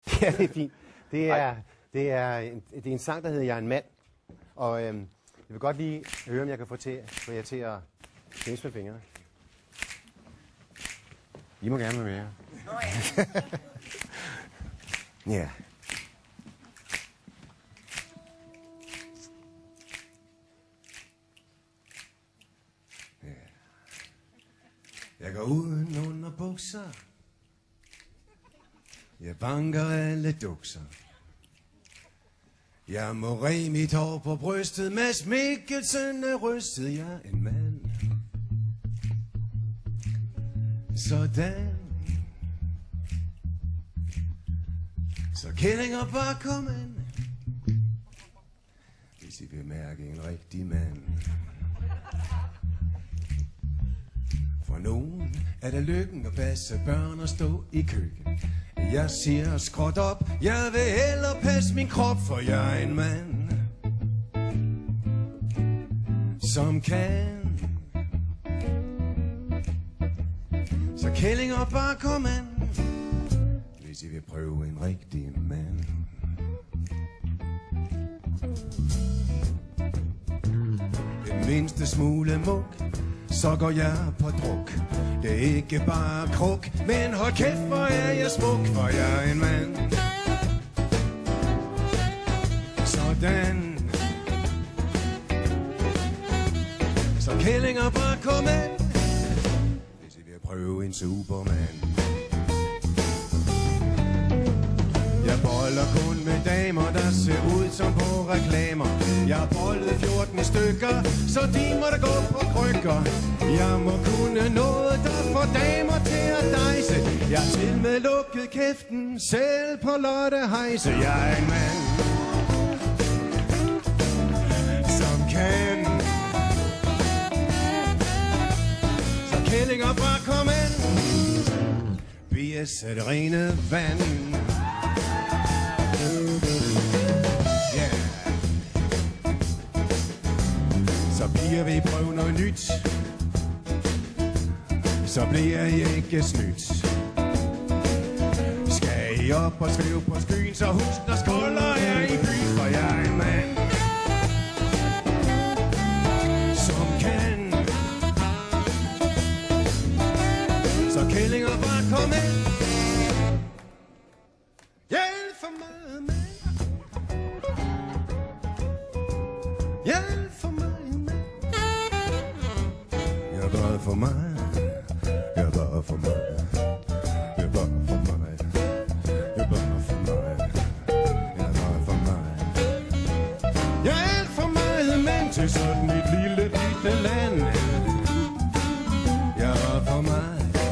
Ja, det er fint. Det er en sang, der hedder Jeg er en mand. Og jeg vil godt lige høre, om jeg kan få jer til at knæse med fingrene. I må gerne være med. Ja. Jeg går uden under bukser. Jeg banker alle dukser. Jeg må ræge mit hår på brystet. Mads Mikkelsen er rystet. Jeg er en mand. Sådan. Så kællinger bare kom an. Hvis I vil mærke en rigtig mand. For nogen er der lykken at passe børn og stå i køkken. Jeg siger skråt op, jeg vil hellere passe min krop, for jeg er en mand, som kan. Så kællinger bare kom an, hvis I vil prøve en rigtig mand. Den mindste smule muk, så går jeg på druk. Det er ikke bare kruk, men hold kæft, hvor er jeg smuk, for jeg er en mand. Sådan. Så kællinger bare kom an, hvis I vil prøve en Superman. Jeg boller kun med damer, der ser ud som på reklamer. Jeg har bollet 14 stykker, så de må da gå på krykker. Jeg må kunne noget, der får damer til at dejse. Jeg har til med lukket kæften, selv på Lotte Heise. Jeg er en mand, som kan. Så kællinger bare kom an. BS er det rene vand. Så bliver vi prøve noget nyt. Så bliver I ikke snydt. Skal I op og skrive på skyen, så husk, der skulder er i byen, for jeg er en mand, som kan. Så kællinger bare kom ind. Hjælp for mig, mand. Hjælp for mig, mand. Jeg er bare for mig. Jeg er bare for mig. Jeg er bare for mig. Jeg er bare for mig. Jeg er bare for mig. Jeg er alt for meget mand til sådan et lille land. Jeg er bare for mig.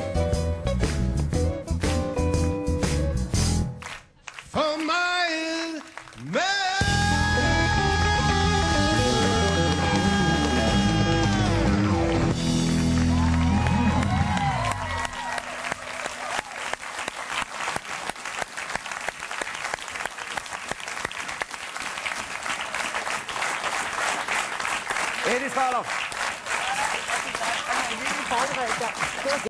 For meget mand. Eddie Svalov.